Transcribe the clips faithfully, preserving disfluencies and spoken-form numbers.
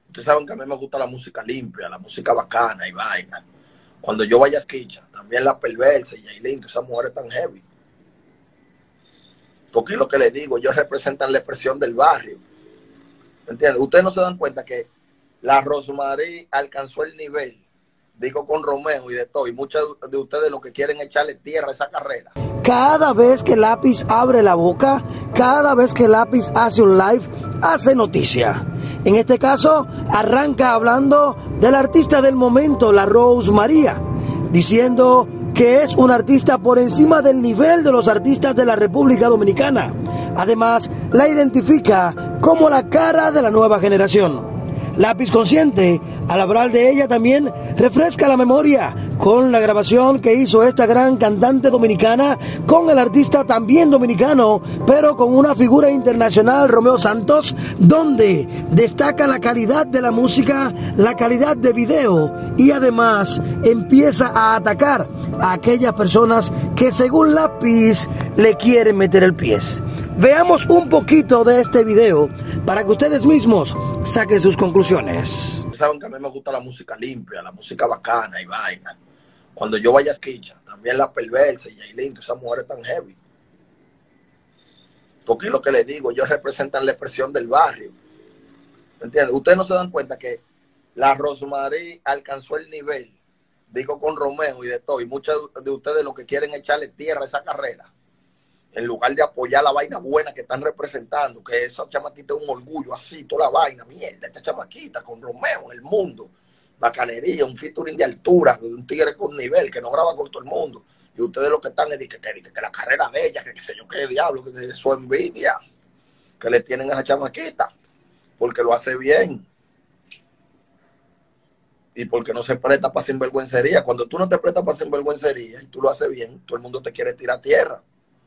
Ustedes saben que a mí me gusta la música limpia, la música bacana y vaina. Cuando yo vaya a escuchar, también La Perversa y Yailin, que esas mujeres tan heavy. Porque es lo que les digo, ellos representan la expresión del barrio. ¿Entiendes? Ustedes no se dan cuenta que la Rosmarie alcanzó el nivel, digo con Romeo y de todo, y muchos de ustedes lo que quieren echarle tierra a esa carrera. Cada vez que Lápiz abre la boca, cada vez que Lápiz hace un live, hace noticia. En este caso, arranca hablando del artista del momento, la Rosmarie, diciendo que es un artista por encima del nivel de los artistas de la República Dominicana. Además, la identifica como la cara de la nueva generación. Lápiz Consciente, al hablar de ella también refresca la memoria con la grabación que hizo esta gran cantante dominicana con el artista también dominicano, pero con una figura internacional, Romeo Santos, donde destaca la calidad de la música, la calidad de video y además empieza a atacar a aquellas personas que según Lápiz le quieren meter el pie. Veamos un poquito de este video para que ustedes mismos saquen sus conclusiones. Saben que a mí me gusta la música limpia, la música bacana y vaina. Cuando yo vaya a escuchar, también La Perversa y Yailin, que esas mujeres tan heavy. Porque es lo que les digo, ellos representan la expresión del barrio. ¿Entiendes? Ustedes no se dan cuenta que la Rosmarie alcanzó el nivel, digo con Romeo y de todo, y muchos de ustedes lo que quieren echarle tierra a esa carrera, en lugar de apoyar la vaina buena que están representando, que esa chamaquita es un orgullo, así, toda la vaina, mierda, esta chamaquita con Romeo en el mundo, bacanería, un featuring de altura, un tigre con nivel, que no graba con todo el mundo, y ustedes lo que están es que, que, que, que la carrera de ella, que qué sé yo qué diablo, que es su envidia, que le tienen a esa chamaquita, porque lo hace bien, y porque no se presta para sinvergüencería. Cuando tú no te prestas para sinvergüencería, y tú lo haces bien, todo el mundo te quiere tirar tierra.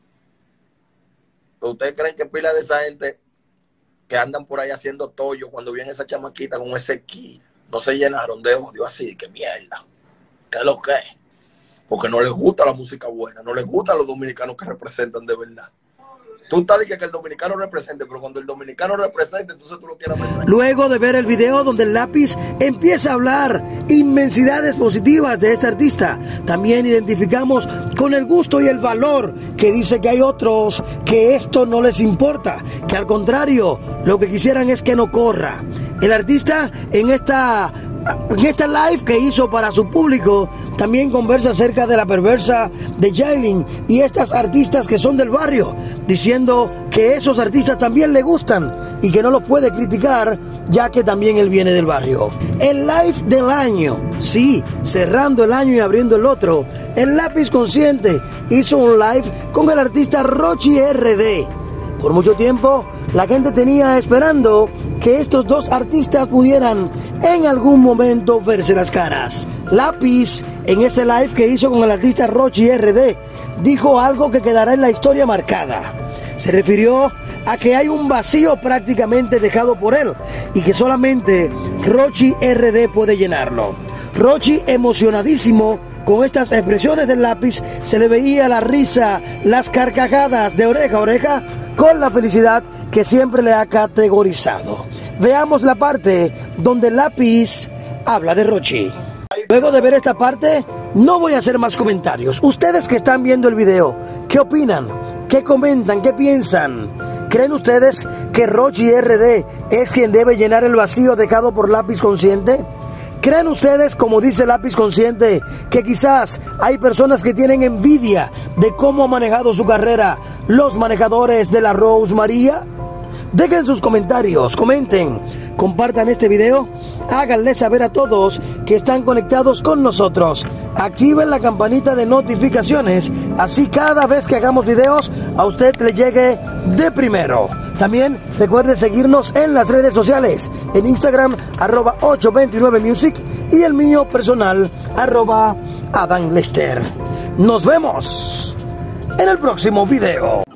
¿Ustedes creen que pila de esa gente que andan por ahí haciendo tollo cuando viene esa chamaquita con ese ki no se llenaron de odio así? ¡Qué mierda! ¿Qué es lo que es? Porque no les gusta la música buena, no les gustan los dominicanos que representan de verdad. Tú estás diciendo que el dominicano represente, pero cuando el dominicano representa, entonces tú lo quieres meter. Luego de ver el video donde el Lápiz empieza a hablar inmensidades positivas de este artista, también identificamos con el gusto y el valor que dice que hay otros que esto no les importa, que al contrario, lo que quisieran es que no corra. El artista en esta... En esta live que hizo para su público, también conversa acerca de La Perversa de Yailin y estas artistas que son del barrio, diciendo que esos artistas también le gustan y que no los puede criticar, ya que también él viene del barrio. El live del año, sí, cerrando el año y abriendo el otro, el Lápiz Consciente hizo un live con el artista Rochi R D. Por mucho tiempo, la gente tenía esperando que estos dos artistas pudieran en algún momento verse las caras. Lápiz, en ese live que hizo con el artista Rochi R D, dijo algo que quedará en la historia marcada. Se refirió a que hay un vacío prácticamente dejado por él y que solamente Rochi R D puede llenarlo. Rochi, emocionadísimo con estas expresiones del Lápiz, se le veía la risa, las carcajadas de oreja a oreja, con la felicidad que siempre le ha categorizado. Veamos la parte donde Lápiz habla de Rochi. Luego de ver esta parte, no voy a hacer más comentarios. Ustedes que están viendo el video, ¿qué opinan? ¿Qué comentan? ¿Qué piensan? ¿Creen ustedes que Rochi R D es quien debe llenar el vacío dejado por Lápiz Consciente? ¿Creen ustedes, como dice Lápiz Consciente, que quizás hay personas que tienen envidia de cómo ha manejado su carrera los manejadores de la Rosmarie? Dejen sus comentarios, comenten, compartan este video, háganle saber a todos que están conectados con nosotros. Activen la campanita de notificaciones, así cada vez que hagamos videos a usted le llegue de primero. También recuerde seguirnos en las redes sociales, en Instagram, arroba ocho veintinueve music, y el mío personal, arroba Adam Lester. Nos vemos en el próximo video.